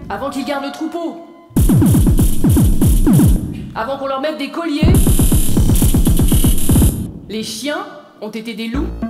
Avant qu'ils gardent le troupeau. Avant qu'on leur mette des colliers. Les chiens ont été des loups.